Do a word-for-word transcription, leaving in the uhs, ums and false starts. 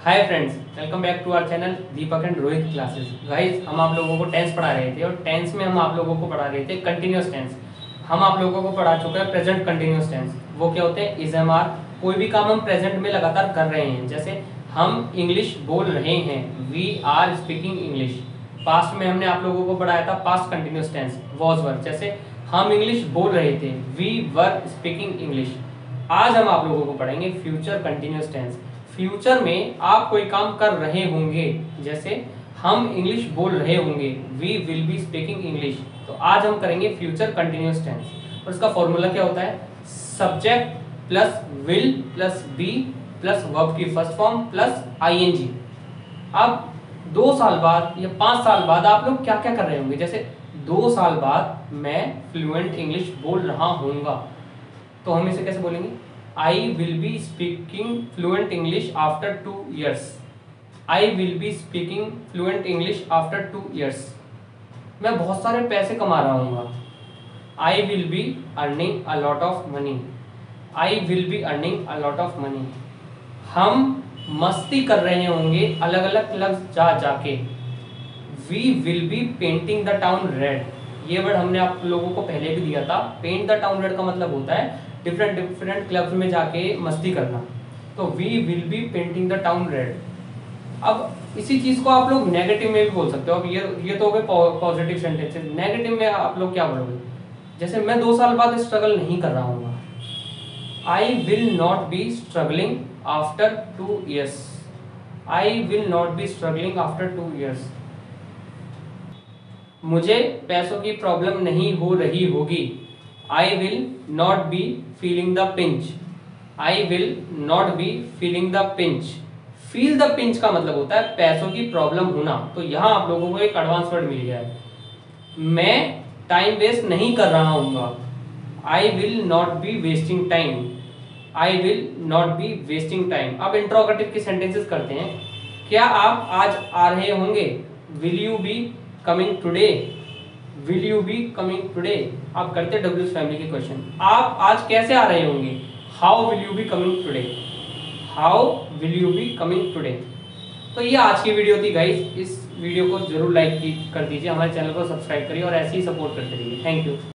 Hi friends, welcome back to our channel Deepak and Rohit classes. Guys, हम आप लोगों को टेंस पढ़ा रहे थे और टेंस में हम आप लोगों को पढ़ा रहे थे कंटिन्यूअस टेंस। हम आप लोगों को पढ़ा चुके हैं प्रेजेंट कंटिन्यूअस टेंस। वो क्या होते हैं? Is am are. कोई भी काम हम प्रेजेंट में लगातार कर रहे हैं, जैसे हम इंग्लिश बोल रहे हैं, we are speaking English. Past में हमने आप लोगों को पढ़ाया था past continuous tense, was were. जैसे हम इंग्लिश बोल रहे थे, वी वर स्पीकिंग इंग्लिश। आज हम आप लोगों को पढ़ेंगे फ्यूचर कंटिन्यूअस टेंस। फ्यूचर में आप कोई काम कर रहे होंगे, जैसे हम इंग्लिश बोल रहे होंगे, we will be speaking English. तो आज हम करेंगे फ्यूचर कंटिन्यूअस टेंस और इसका फॉर्मूला क्या होता है? Subject plus will plus be plus verb की फर्स्ट फॉर्म प्लस आईएनजी। अब दो साल बाद या पांच साल बाद आप लोग क्या क्या कर रहे होंगे? जैसे दो साल बाद मैं फ्लुएंट इंग्लिश बोल रहा हूँगा, तो हम इसे कैसे बोलेंगे? I will be speaking fluent English after two years. I will be speaking fluent English after two years. मैं बहुत सारे पैसे कमा रहा हूँगा। I will be earning a lot of money. I will be earning a lot of money. हम मस्ती कर रहे होंगे अलग अलग क्लब्स जा जाके। We will be painting the town red. ये वर्ड हमने आप लोगों को पहले भी दिया था। पेंट द टाउन रेड का मतलब होता है डिफरेंट डिफरेंट क्लब्स में जाके मस्ती करना। तो we will be painting the town red. अब इसी चीज को आप लोग नेगेटिव में भी बोल सकते हो। अब ये ये तो हो गए पॉजिटिव सेंटेंसेस। नेगेटिव में आप लोग क्या बोलोगे? जैसे मैं दो साल बाद स्ट्रगल नहीं कर रहा हूँ। I will not be struggling after two years. I will not be struggling after two years. मुझे पैसों की प्रॉब्लम नहीं हो रही होगी। I will not be feeling the pinch. I will not be feeling the pinch. Feel the pinch का मतलब होता है पैसों की प्रॉब्लम होना। तो यहां आप लोगों को एक एडवांस वर्ड मिल गया है। मैं टाइम वेस्ट नहीं कर रहा हूँ। I will not be wasting time. I will not be wasting time. अब इंट्रोगेटिव के सेंटेंसेस करते हैं। क्या आप आज आ रहे होंगे? Will you be coming today? Will you be coming today? आप करते हैं डब्ल्यूज फैमिली के क्वेश्चन। आप आज कैसे आ रहे होंगे? How will you be coming today? How will you be coming today? तो ये आज की वीडियो थी गाइस। इस वीडियो को जरूर लाइक कर दीजिए, हमारे चैनल को सब्सक्राइब करिए और ऐसे ही सपोर्ट करते रहिए। Thank you.